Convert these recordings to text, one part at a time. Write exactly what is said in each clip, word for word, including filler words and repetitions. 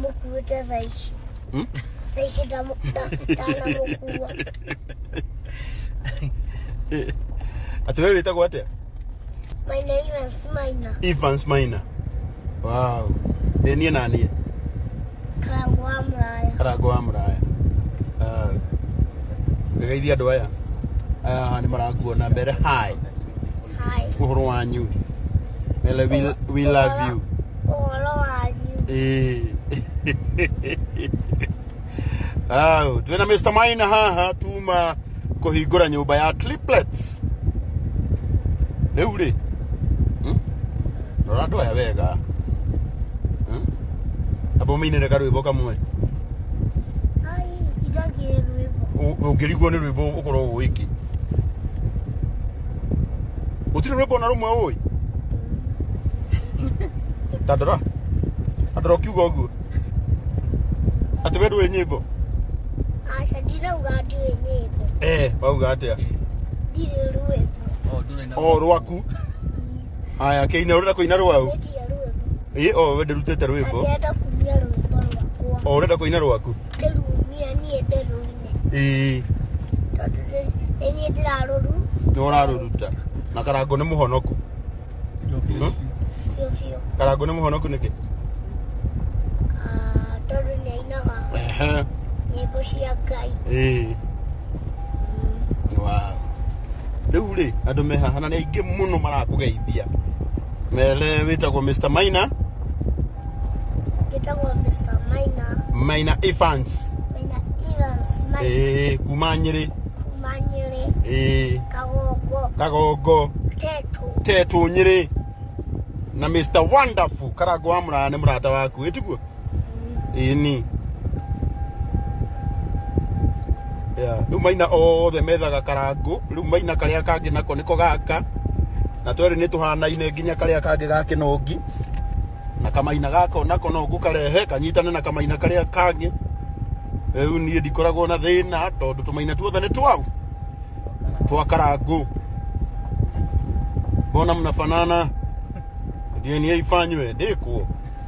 Mukuta zaishi. Hmm? Zaishi damu dana mukua. Ati wewe witagwo atia? My name is Maina. Evans Maina. Wow. Eh nie nani? Karangu wa Muraya. Karangu wa Muraya. Ah. Ngeithia andu aya. Ah ni marakuona mbere. Hi. Hi. Uhoro wanyu. Mele we, we love you. Uhoro wanyu. Eh. Ah, twina Mister Maina haha tuma kuhingura nyumba ya triplets. Riu ri. Hm? Rora andu aya wega. Hm? Abo minire karwimbo kamwe. Ai, idagire rwimbo. Ungirigwo ni rwimbo ukorwo wiki. Utire rwimbo na rumwe oi. Tadora. Adoro kiugo guo. Ati wedu we nyimbo. Acha ndina ugandi we nyimbo. Eh, wauga atia? Ndire rwimbo. Oh, ndure na. Oh, rwaku. Aya, keina urenda kuina rwau. Ndia rwimbo. Eh, oh, wende rutete rwimbo. Ndienda kumia rwimbo rwakwa. Oh, urenda kuina rwaku. Ndirumia nie ndirune. Eh. Tondu ni ndiraruru. Ni uraruruta. Na Karangu ni muhonoku. Yo Fio fio. Karangu ni muhonoku niki? Ah, tondu ni ainaga. Ehe. Nyimbo cia Ngai. Eh. Wow. Riu ri andu me haha na ni aingi muno marakugeithia. Mele witagwo Mister Maina. Njĩtagwo Mister Maina. Maina Evans. Maina Evans. Maina. Eh, kuma Nyeri. Kuma Nyeri. Eh. Kagongo. Kagongo. Tetu. Tetu Nyeri. Na Mister Wonderful Karangu wa Muraya ni murata waku etiguo. Eh ni. Yeah, riu Maina othe methaga Karangu, riu Maina karia kangi nako niko gaka. Na twere ni tuhanaine nginya karia kangi ga kinongi. Na kamaina gako nako no gukarehe kanyitane na kamaina karia kangi. Riu ni ndikoragwo na thina tondu tumaina tuothe ni twau. Twa Karangu. Mbona mnafanana? Ndiye ni ifanywe ndikuo.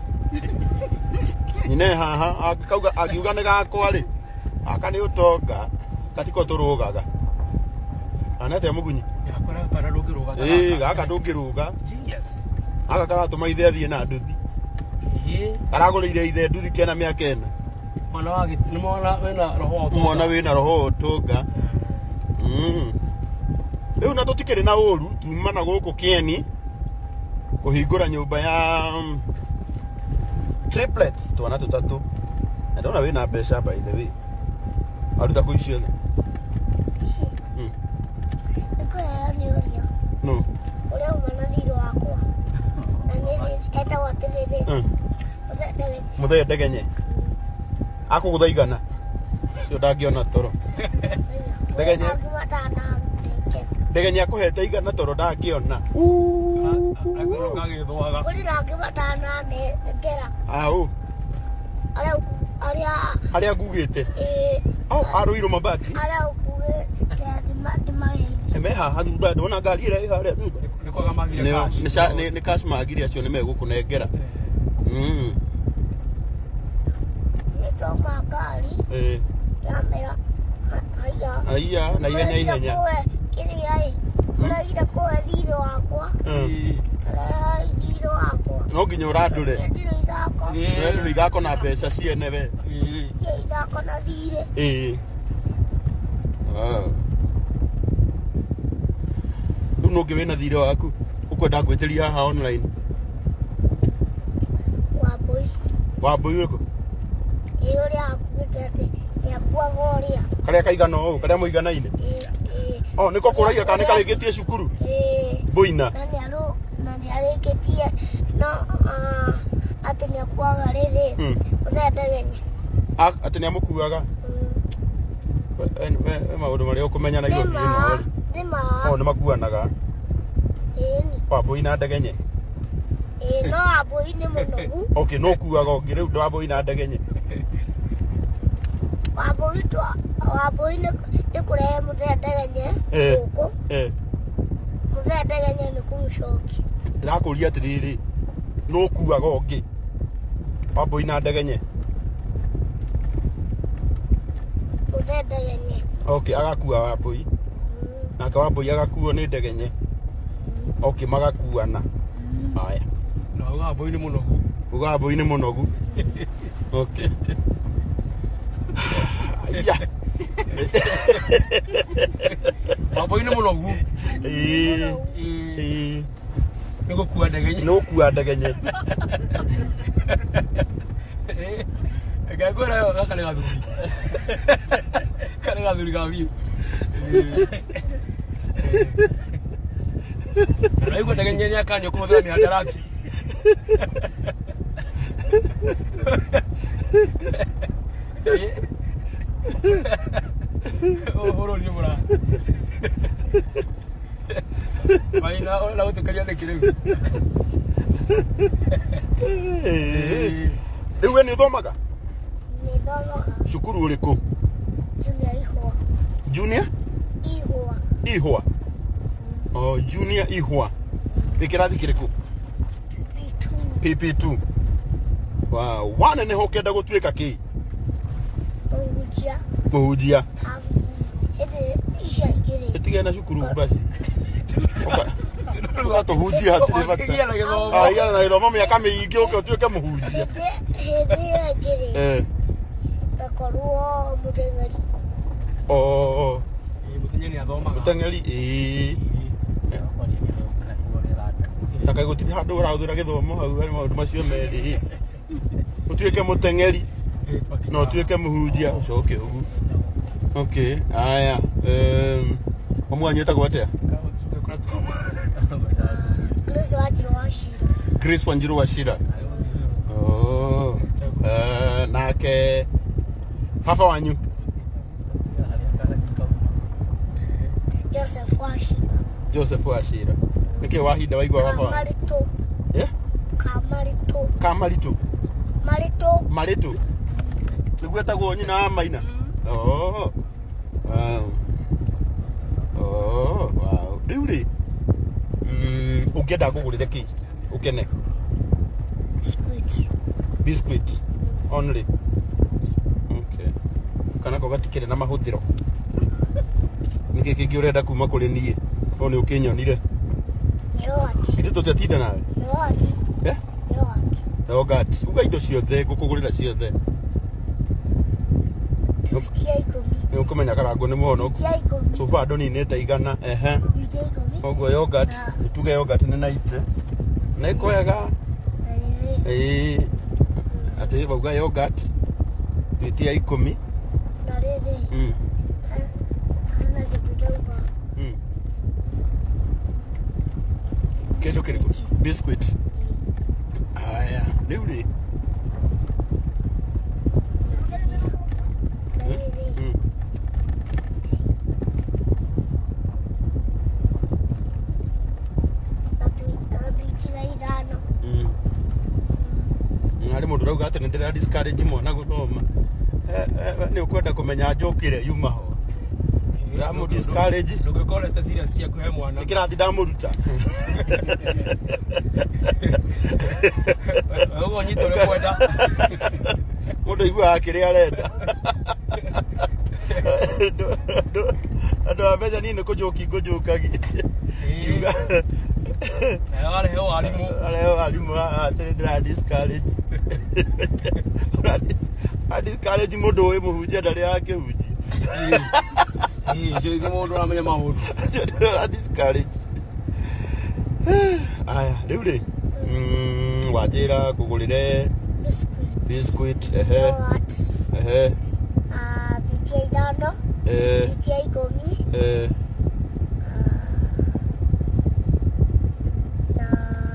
Nyine haha akauga agiuga ni gakwa ri. Aka ni utonga katiko turugaga. Anete mugunyi. yakora kana rugiruga. Eh, gaka ndungiruga. Genius. Aka karatuma ithe athie na nduthi. Eh. Karagurire ithe nduthi kena miaka ena. Mwana wa ni mwana wena roho utonga. Mwana wina roho utonga. Mm. Riu na tutikiri na uru tuma na guku Kieni kuhingura nyumba ya um, triplets twana tutatu. I don't know wina mbeca by the way. Aruta kuicio. Mm. Niko ya ni uria. No. Uria umana thiro wakwa. Na ni eta watiriri. Mm. Uthedere. Muthe ndegenye. Akugutha igana. Cio ndangiona toro. Ndegenye. Agmatana ndeke. Ndegenye akuhete igana toro ndangiona. Agoro kagithwaga. Kuri na agmatana ndekera. Au. Aria aria Haria ngugite. eh Au aruiro mabati. aria ukuge tadi madimai. Eme haha thutha ndona ngari ira iharia thutha. Niko gamagire cash. Ni ni cash magiri acio ni megukunengera. Mm. Nito magari. Eh. Ya mera. Haya. Aya, na ihenya ihenya. Kiri ai. Ura ira ko thiro wakwa. Eh. Kara thiro wakwa. No nginya urandure. Ndiro ithako. We ndu igako na mbeca ciene we. Eh. Ye ithako na thire. Eh. Ah. Ndu no ngiwe na thire waku. Ukwenda gwitiria haha online. Waboi. Wambui uriko? Iyo ria akugite ati ni akwa goria. Karia kaigana o, karia muiganaine. Eh eh. Oh, niko kuragia kana karigitie cukuru. Eh. Boina. Na ni aro na ni areketie no ah ati ni akwa garere. Mm. Uthedege. Ah, ati ni amukuaga. Eh, we maundu maria ukumenya na iguru ni mo. Nima. Oh, ni makuanaga. Eh ni. Wambui na ndegenye. Eh no aboi ni munogu. Okay, no kuaga ongi riu ndo wambui na ndegenye. Waboi twa waboi ni ni kurehe muthedege Eh. guku. Eh. Muthedege ni kumucoki. Ndirakuria atiriri. No kuaga ongi. Wambui na ndegenye. Kuthe ndegenye. Okay, agakua Wambui. Nake Wambui agakuo nĩ ndegenye. Okay, magakuana. Haya. Na Wambui nĩ mũnogu. Wambui nĩ mũnogu. Okay. Ya. Wambui nĩ mũnogu. Eh. Eh. Nĩ gũkua ndegenye. Nĩ gũkua ndegenye. Ngagora gaka nĩ gathuri. Kana gathuri ga biũ. Raigua ndegenye nĩ akanyo kũhũthĩra mĩhandarati. Bũrũri nĩ mũra. Maina na gũtũkania nĩkĩ rĩu. Rĩu we nĩ ũthomaga? Nĩ thomaga. Cukuru ũrĩkũ? Junior Ihwa. Junior? Ihwa. Ihwa. Oh, Junior Ihwa. Gĩkĩrathi kĩrĩkũ? P P two. Wow. Wana nĩ hokenda gũtuĩka kĩ? Mũhunjia. Mũhunjia. Hĩndĩ icio igĩrĩ. Ĩtige na cukuru basi. Tũhunjia hatirĩ bata. Ah, igana na gĩthomo mĩaka mĩingĩ ũke ũtuĩke mũhunjia. Hĩndĩ ĩyo ĩngĩrĩ. Eh. Ngakorwo mũteng'eri. Oh. Mũteng'eri athomaga. Mũteng'eri ĩĩ. Na kaĩ gũtirĩ handũ ũrahũthĩra gĩthomo hau harĩ maũndũ macio merĩ. Ũtuĩke mũteng'eri na ũtuĩke mũhunjia ũcoke ũguo. Okay, haya. Um, Omwanyu etagwo atĩa? Grace Wanjiru Wachira. Grace Wanjiru Wachira. Oh. Uh, nake baba wanyu? Joseph Wachira. Joseph Wachira. Nĩkĩ wahinda waigua baba wanyu? Kamaritũ. Eh? Kamaritũ. Kamaritũ. Maritũ. Maritũ. Nĩguo etagwo nyina wa Maina? Oh. Wow. Oh, wow. Rĩu rĩ, mm, ũngĩenda ngũgũrĩre kĩ ũkene? Biscuit. Biscuit only. Okay. Kana ko gatikĩrĩ na mahũthĩro. Nĩkĩ kĩngĩ ũrenda kuma kũrĩ niĩ? O nĩ ũkĩnyonire. Yogurt. Ithuĩ tũtiatinda nawe? Yogurt. Eh? Yogurt. Yogurt. Uga indo ciothe ngũkũgũrĩra ciothe. Cia ikũmi. Nĩ ũkũmenya karangu nĩ mũhonoku. Cia ikũmi. So far ndũninĩte igana. Ehe. Cia ikũmi. Koguo yogurt, tuge yogurt nĩ naite. Na ĩkwega. Eh. Atĩ bauga yogurt. Twĩtia ikũmi. Na rĩrĩ. Mm. Hana kĩndũ ndauga. Mm. Kĩndũ kĩrĩkũ? Biscuit. Haya, rĩu rĩ. Mm. Gatwitiga ithano. Mm. Harĩ mũndũ rauga atĩ nĩ ndĩra discourage mwana gũthoma. Nĩ ũkwenda kũmenya njũkĩre yuma ho. Ndamũ discourage. Ndũngĩkorete serious cia kũhe mwana. Nĩkĩrathi ndamũruta. Ũguo nyita ũrĩa kwenda. Mũndũ aiguaga kĩrĩa arenda. Andũ a mbeca niĩ nĩ kũnjũki ngũnjũkagi. Kiuga. Arehe warimũ. Arehe warimũ atĩ ndĩra discourage. Discourage mũndũ ũyũ mũhunjia ndarĩ akĩhunjia. Ĩĩ, nĩ mũndũ ũramenya maũndũ. Acio ndĩra discourage. Aya, rĩu rĩ. Wanjĩra ngũgũrĩre biscuit, ehe. Yogurt. Ehe. Ah, thutia ithano. Eh. Thutia ikũmi. Eh. Na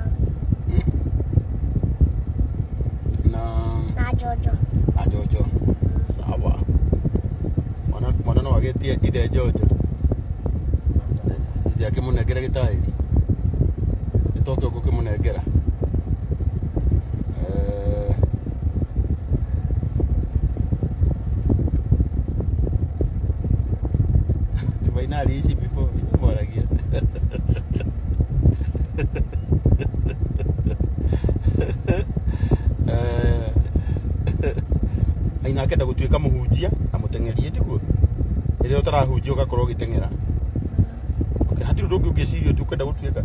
Na na jojo. na jojo. Sawa. Mwana mwana no agĩtie ithe jojo. Ithe akĩmũnengere gĩtaĩri. Gĩtoke ũguo kĩmũnengera. Eh. Tumaina aliishi before mwaragia. Eh. Aina akenda gũtuĩka mũhunjia na mũteng'erie tiguo rĩrĩa ũtarahunjia ũgakorwo ũgĩteng'era okay hatirĩ ũndũ ũngĩ ũngĩciria tu ũkwenda gũtuĩka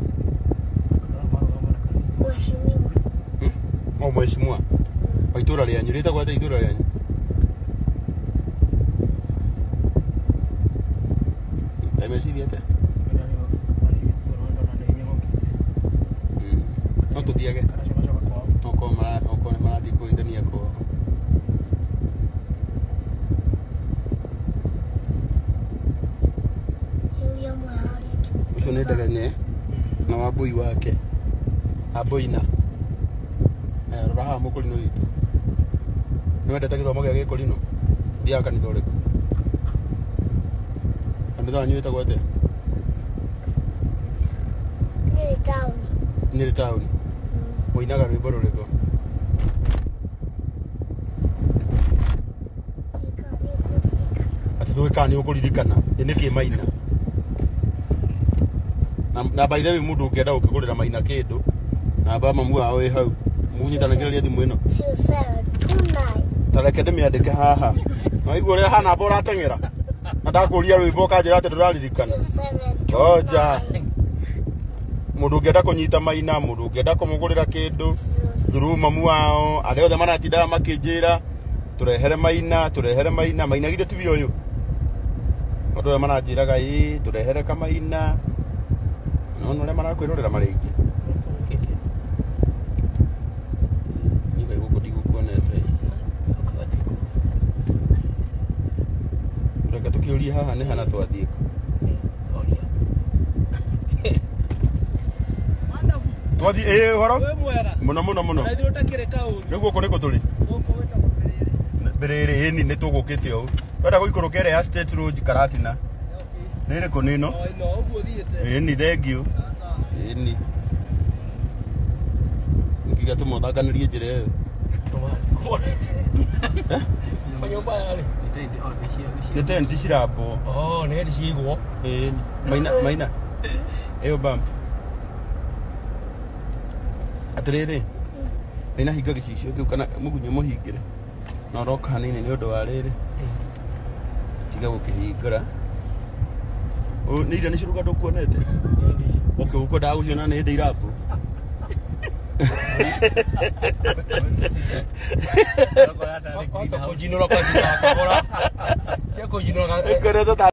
Mheshimiwa. o mheshimiwa wa itũra rĩanyu rĩtagwo atĩa itũra rĩanyu meciria atĩa no tũthiage okorwo nĩ marathiĩ kũhithania kwao ucio nĩ ndegenge na wambui wake amboina rora haha mũkũrinũ witũ nĩ wendete gĩthomo gĩa gĩkũrinũ thiaga kanitha ũrĩkũ kanitha wanyu wĩtagwo atĩa Nyeri town. Nyeri town mũinaga rwĩmbo rũrĩkũ atĩ ndũĩ kana nĩ ũkũririkana ĩ nĩ kĩmaina na by the way mũndũ ũngĩenda gũkĩgũrĩra maina kĩndũ namba mamu wao ĩ hau mũnyitanagĩrĩria thimũ ĩno zero seven two nine. tareke ndĩmĩandĩke haha waigua ũrĩa hana mba ũrateng'era na ndakũria rwĩmbo ũkanjĩra atĩ ndũraririkana oja mũndũ ũngĩenda kũnyita maina mũndũ ũngĩenda kũmũgũrĩra kĩndũ through mamu wao arĩa othe maratindaga makĩnjĩra tũrehere maina tũrehere maina maina githĩ tibi ũyũ andũ aya maranjĩraga ĩ tũrehere kamaina no ũrĩa marakwĩrorera marĩ aingĩ niĩ gũkũ ndigũkuonete reke tũkĩũrie haha nĩ hana twathiĩ twathiĩ ĩ ũhoro mũno mũno mũno rĩu gũkũ nĩkũ tũrĩ mbĩrĩrĩ ĩni nĩ tũgũkĩte ũũ wenda gũikũrũka ĩrĩa ya State Road Karatina nĩ ĩrĩkũ nĩ ĩno ĩni thengiũ ĩni ngiga tũmũthanganĩrie njĩra ĩyo nĩ tenti cirambwo nĩ cigwo maina maina ĩyo bam atĩrĩrĩ ĩna hinga gĩcicio kĩu kana mũgunyũ mũhingĩre na ũroka hanini nĩ ũndũ wa rĩrĩ tiga gũkĩhingũra nĩ iria nĩ ciruga ndũkuonete okay ũkwendaga gũciona nĩ hĩndĩ irambũ kũnjinũra kwa thutha wa kahora kũnjinũra